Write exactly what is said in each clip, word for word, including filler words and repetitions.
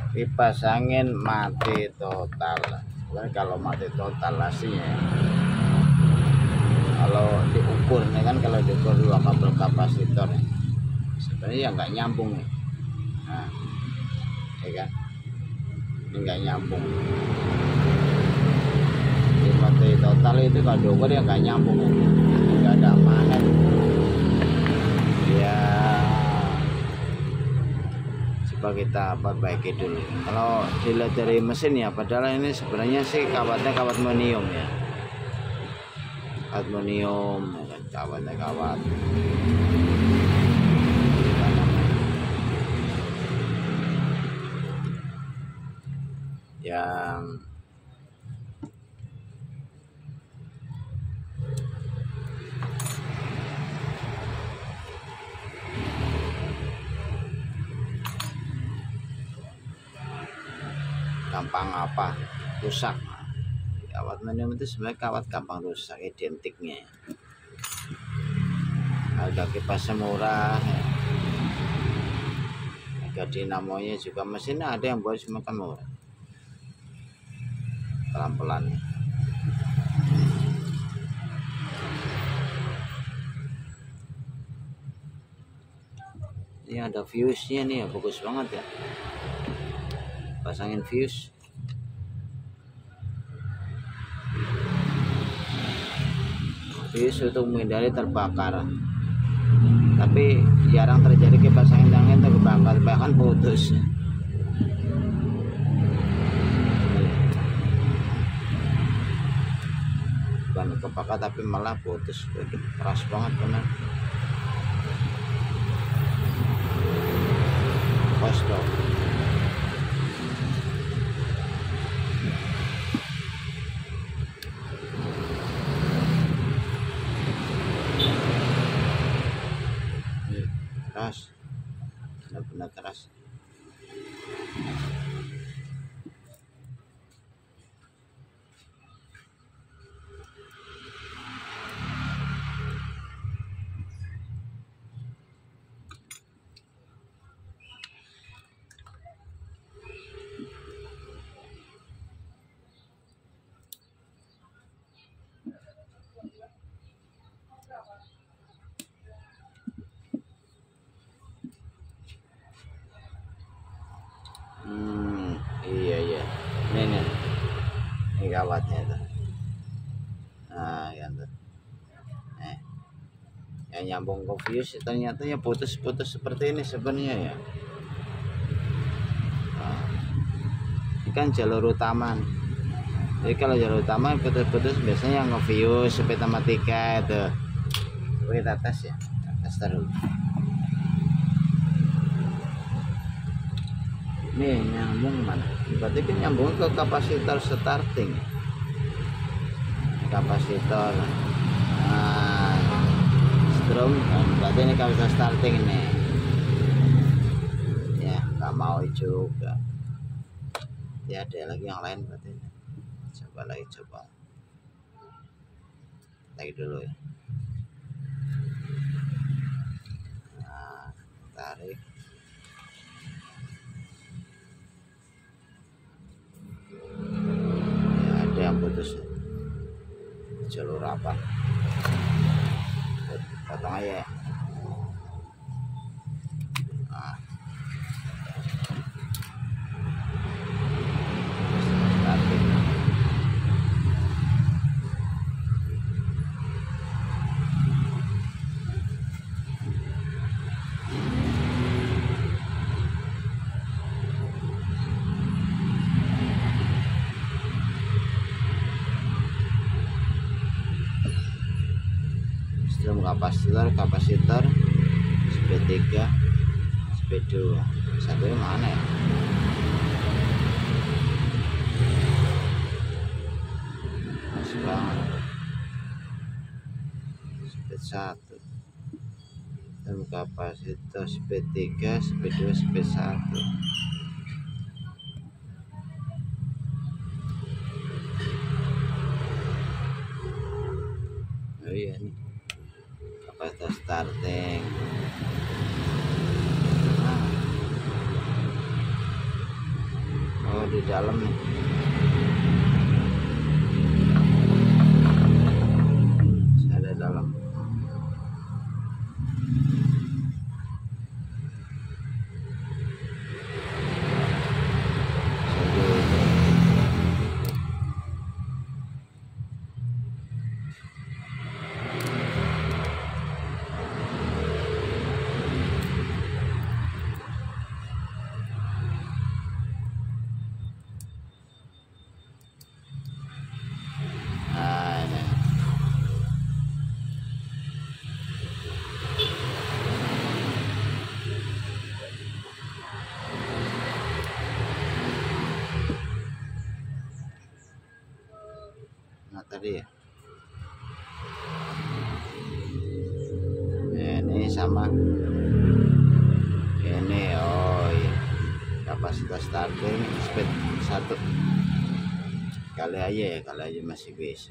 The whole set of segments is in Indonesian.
kipas angin mati total. Sebenarnya kalau mati total aslinya ya. Kalau diukur nih kan, kalau diukur dua kabel kapasitor ya, sebenarnya ya nggak nyambung nih. Nah, ya kan, ini nggak nyambung. Di mati total itu kalau diukur ya nggak nyambung ya, nggak ada magnet ya. Coba kita perbaiki dulu. Kalau dilihat dari mesin ya, padahal ini sebenarnya sih kawatnya kawat aluminium ya, aluminium ya kan, kawatnya kawat yang gampang apa rusak. Kawat aluminium itu sebenarnya kawat gampang rusak, identiknya. Harga kipasnya murah ya. Harga dinamonya juga, mesinnya ada yang buat cuma kan murah, pelan-pelan. Ini ada fuse-nya nih ya, bagus banget ya. Pasangin fuse. Fuse untuk menghindari terbakar. Tapi jarang terjadi kipas angin terbakar, bahkan putus. Bukan kebakar tapi malah putus, keras banget benar. Kostok. Keras, benar-benar keras. Hmm, iya iya. Ini nih. Ini kawatnya tuh. Nah, ya tuh. Eh. Yang nyambung ke fuse ternyata ya putus-putus seperti ini sebenarnya ya. Nah, ini kan jalur utama. Jadi kalau jalur utama putus-putus biasanya yang nge-fuse sampai tambah tiga itu. Kita tes ya. Tes dulu. Nih nyambung mana? Berarti kan nyambung ke kapasitor starting, kapasitor nah, strom. Berarti ini kapasitor starting nih ya, nggak mau juga ya. Ada lagi yang lain berarti. Coba lagi, coba lagi dulu ya. Nah, tarik. Yang putus jalur apa, potong aja ya. Nah. Strom kapasitor, kapasitor speed tiga, speed dua. Satunya mana ya? Mas banget. Speed satu. Strom kapasitor speed tiga, speed dua, speed satu. Oh iya nih. Kapasitor starting. Nah. di dalam nih. Ada dalam. Nah tadi ya, ini sama ini. Oh iya, kapasitas starting speed satu kali aja ya, kali aja masih bisa.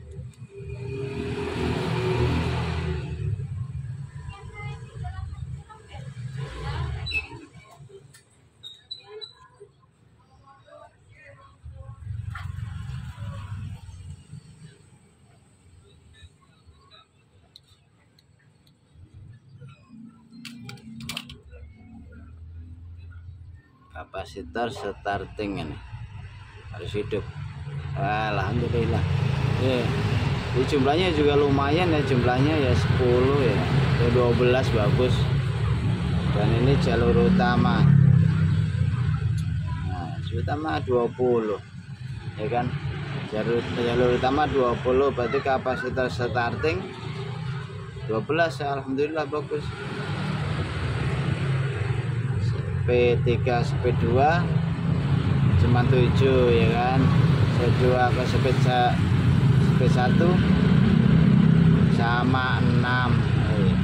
Kapasitor starting ini harus hidup. Alhamdulillah ya. Jadi jumlahnya juga lumayan ya, jumlahnya ya sepuluh ya, ya dua belas bagus. Dan ini jalur utama, nah jalur utama dua puluh ya kan, jalur jalur utama dua puluh, berarti kapasitor starting dua belas ya. Alhamdulillah bagus. P tiga speed dua cuma tujuh ya kan, speed dua ke speed speed satu sama enam. Oh, iya.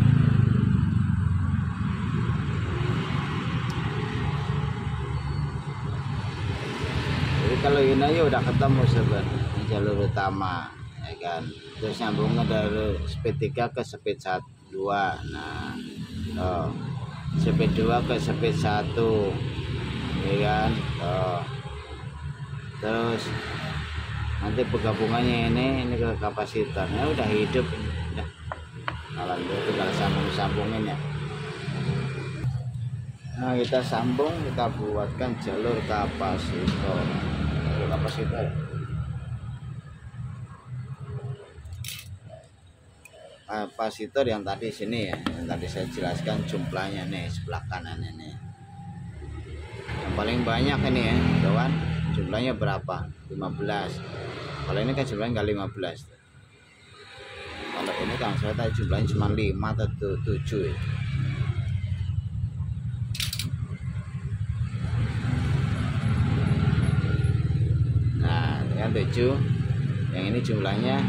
Jadi kalau ini aja udah ketemu sebenarnya jalur utama ya kan, terus nyambungnya dari speed tiga ke speed dua. Nah oh. Speed dua ke speed satu ya kan. Oh. Terus nanti penggabungannya ini ini ke kapasitornya udah hidup ini. Udah. Alhamdulillah tinggal sambung-sambungin ya. Nah kita sambung, kita buatkan jalur kapasitor. Jalur kapasitor ya. Kapasitor yang tadi sini ya, yang tadi saya jelaskan jumlahnya nih sebelah kanan ini. Yang paling banyak ini ya kawan, jumlahnya berapa? lima belas. Kalau ini kan jumlahnya nggak lima belas. Kalau ini kan saya tadi jumlahnya cuma lima atau tujuh ya. Nah yang tujuh, yang ini jumlahnya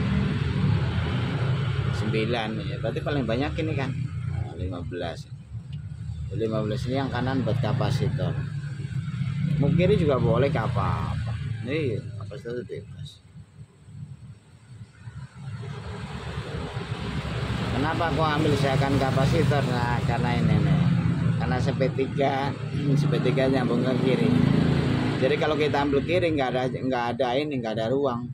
sembilan ya, berarti paling banyak ini kan. Nah, lima belas. lima belas ini yang kanan buat kapasitor. Mau kiri juga boleh, ke apa-apa. Ini kapasitor itu bebas. Kenapa aku ambil seakan kapasitor? Nah, karena ini nih. Karena speed tiga, speed tiga nyambung ke kiri. Jadi kalau kita ambil kiri nggak ada nggak ada ini, nggak ada ruang.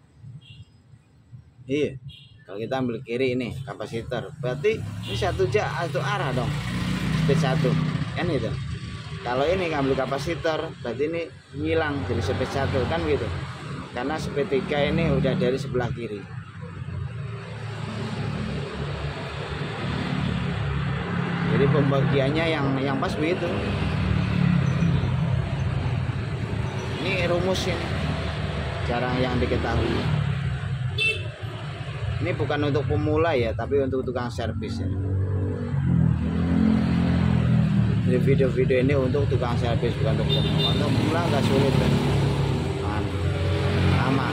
Iya. Kalau kita ambil kiri ini kapasitor, berarti ini satu ja satu arah dong, speed satu kan itu. Kalau ini ambil kapasitor, berarti ini hilang jadi speed satu kan gitu. Karena speed tiga ini udah dari sebelah kiri. Jadi pembagiannya yang yang pas begitu. Ini rumus ini, cara yang diketahui. Ini bukan untuk pemula ya, tapi untuk tukang servis ya. Jadi video-video ini untuk tukang servis, bukan untuk pemula. Untuk pemula agak sulit kan. Lama.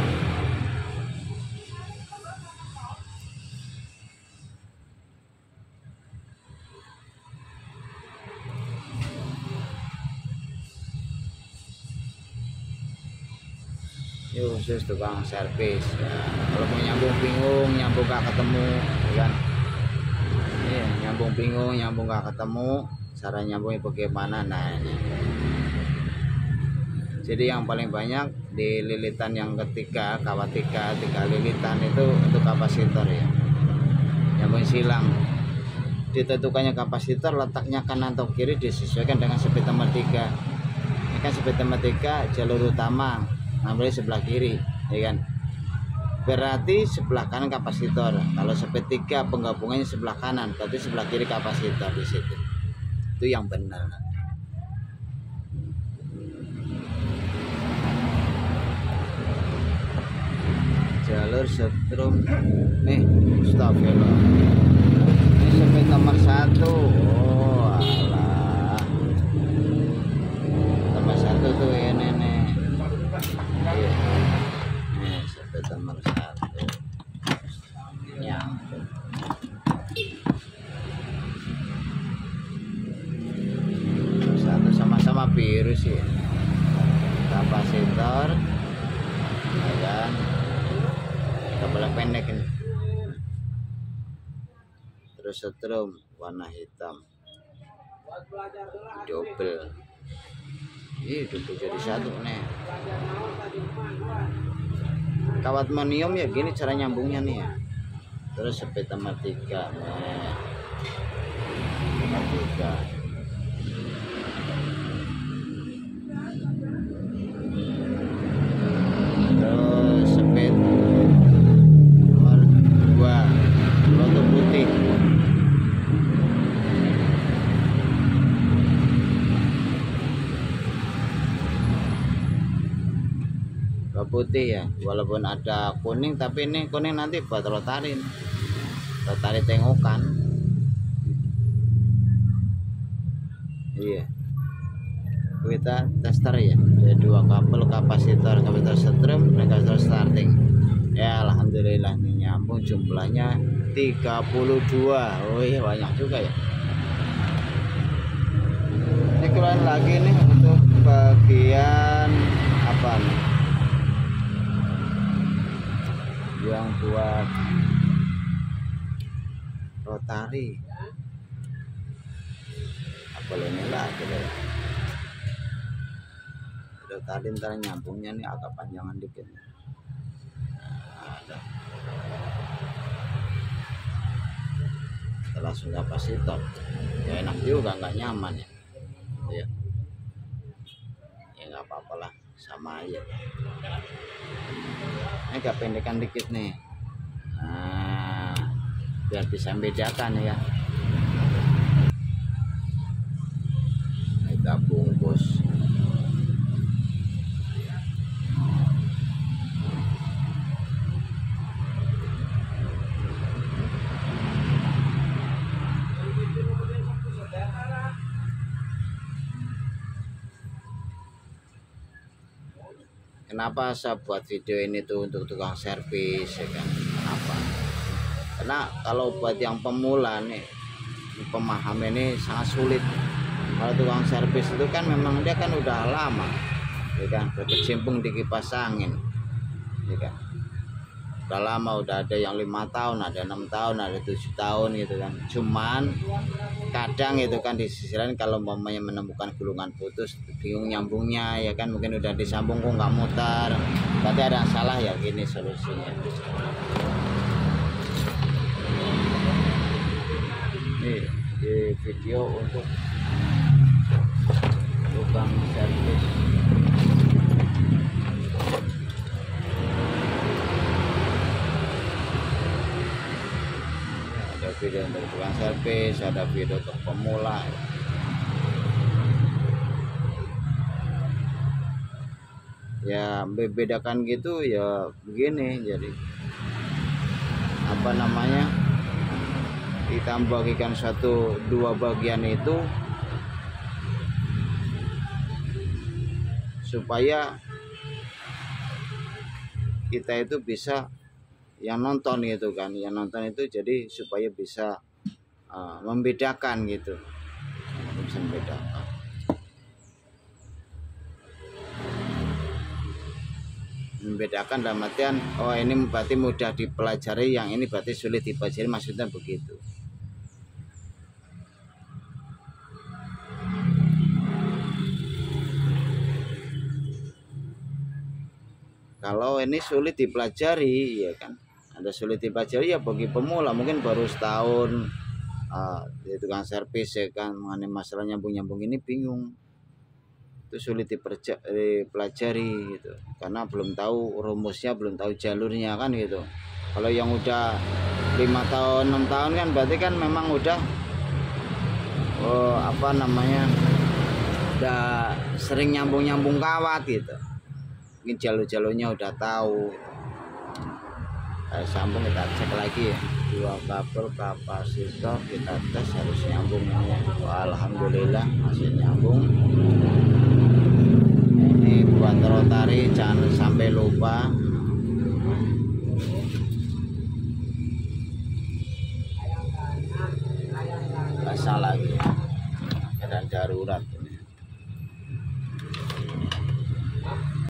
Ini khusus tukang servis ya. Kalau mau nyambung bingung, nyambung gak ketemu ya kan. Iya, nyambung bingung, nyambung gak ketemu, cara nyambungnya bagaimana. Nah ini Jadi yang paling banyak di lilitan yang ketiga, kawat tiga, tiga lilitan itu untuk kapasitor ya. Nyambung silang. Ditentukannya kapasitor, letaknya kanan atau kiri disesuaikan dengan speed nomor tiga. Ini kan speed nomor tiga jalur utama, ngambil sebelah kiri, ya kan? Berarti sebelah kanan kapasitor. Kalau speed tiga penggabungannya sebelah kanan, berarti sebelah kiri kapasitor di situ. Itu yang benar. Jalur setrum, nih, astagfirullah. Ini speed nomor satu. Oh, alah. Nomor satu tuh ini nih. Iya. Nih, speed nomor satu. Ya. Satu sama-sama biru sih. Kapasitor, ya kan? Kabel pendek ini. Terus setrum warna hitam, double. Ih, double jadi satu nih. Kawat manium ya gini cara nyambungnya nih ya. Terus speed nomor tiga nih. Nomor tiga. Terus speed nomor dua, roto putih. Putih ya, walaupun ada kuning, tapi ini kuning nanti buat rotarin, rotari tengokan. Iya, kita tester ya, ada dua kabel kapasitor, kapasitor setrum dan kapasitor starting. Ya alhamdulillah ini nyambung, jumlahnya tiga puluh dua. Oh iya, banyak juga ya. Ini keluar lagi nih untuk bagian apa nih, yang buat rotari. Apa ini lah gitu ya. Rotari ntar nyambungnya nih agak panjangan dikit. Nah, ada. Langsung kapasitor. Ya enak juga, nggak nyaman ya. Ya. Ya nggak apa-apa lah, sama aja. Ini agak pendekan dikit nih. Nah, biar bisa membedakan ya. Kita bungkus. Kenapa saya buat video ini tuh untuk tukang servis ya kan? Kenapa? Karena kalau buat yang pemula nih, pemaham ini sangat sulit. Kalau tukang servis itu kan memang dia kan udah lama, ya kan, berkecimpung di kipas angin, ya kan. Udah lama, udah ada yang lima tahun, ada enam tahun, ada tujuh tahun gitu kan. Cuman kadang itu kan di sisi lain kalau umpamanya menemukan gulungan putus, bingung nyambungnya ya kan, mungkin udah disambung kok nggak mutar, berarti ada yang salah ya. Gini solusinya. Nih di video untuk tukang servis. Ada video untuk tukang servis, ada video untuk pemula. Ya membedakan gitu ya begini. Jadi apa namanya, kita membagikan satu dua bagian itu supaya kita itu bisa, yang nonton gitu kan, yang nonton itu jadi supaya bisa uh, membedakan gitu, bisa membedakan. Membedakan dalam artian, oh ini berarti mudah dipelajari, yang ini berarti sulit dipelajari, maksudnya begitu. kalau ini sulit dipelajari ya kan, ada sulit dipelajari ya bagi pemula mungkin baru setahun uh, itu kan servis ya kan, mengenai masalah nyambung-nyambung ini bingung, itu sulit dipelajari gitu karena belum tahu rumusnya, belum tahu jalurnya kan gitu. Kalau yang udah lima tahun enam tahun kan berarti kan memang udah oh, apa namanya udah sering nyambung-nyambung kawat gitu, mungkin jalur-jalurnya udah tahu. Kita sambung, kita cek lagi ya, dua kabel kapasitor kita tes harus nyambung ini ya. Wah, alhamdulillah masih nyambung. Ini buat rotari jangan sampai lupa